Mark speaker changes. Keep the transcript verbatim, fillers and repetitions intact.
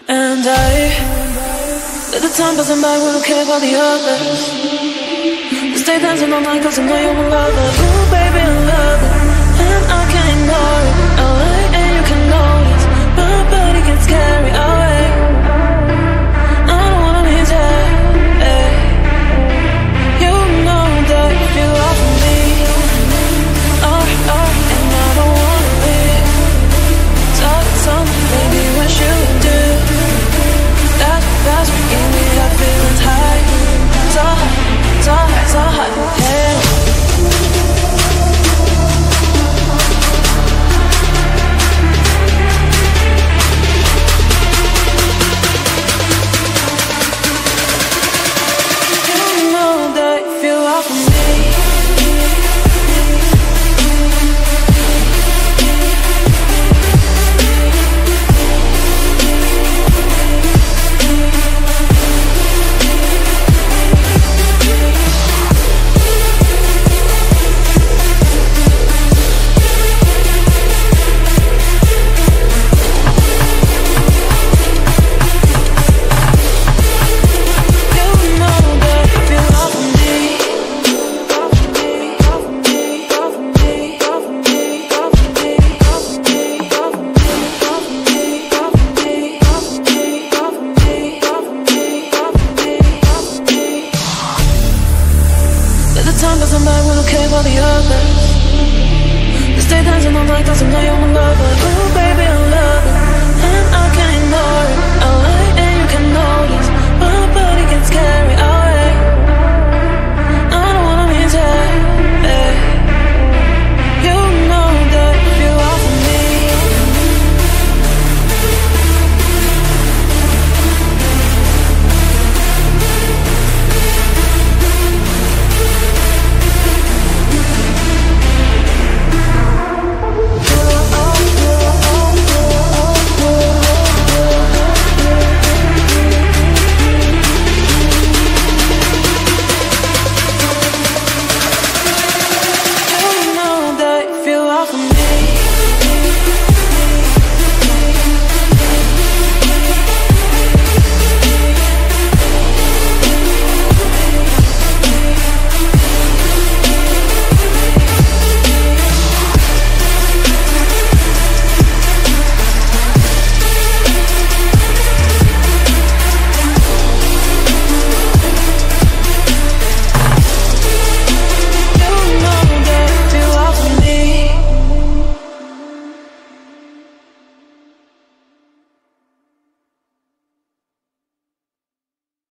Speaker 1: And I let the time pass by, we don't care about the others. We stay dancing all night cause I know you're my lover. Ooh baby, I love it, and I can't ignore it. L A and you can notice, my body gets carried away. I don't wanna leave that, hey. You know that if you offer me, oh, oh, and I don't wanna leave. Talk something, maybe what you do. That's, that's what gave me that feeling high. So high, so high, so high, yeah. Stay dancing all night cause I know you're my lover. Ooh baby, I love it, and I can't ignore it.